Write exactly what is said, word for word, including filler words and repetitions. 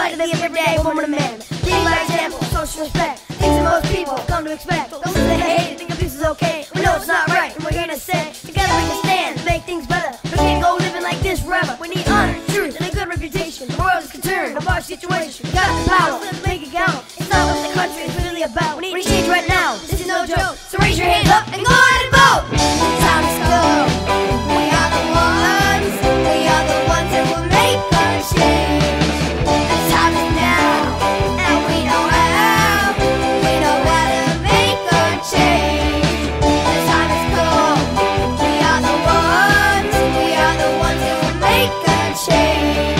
fight to be every day woman and man. Leading by example, social respect, things that most people come to expect. Don't listen to hate, think abuse is okay. We know it's not right, and we're here to say, we gotta make a stand to make things better. We can't go living like this forever. We need honor, truth, and a good reputation. The world is concerned of our situation. We got the power, let's make it count. It's not what the country is really about. We need change right now, this is no joke. So raise your hands up and go ahead and vote. Time to go. We are the ones, we are the ones that will make a change. The time is now, and we know how. We know how to make a change. The time is come. We are the ones, we are the ones that will make a change.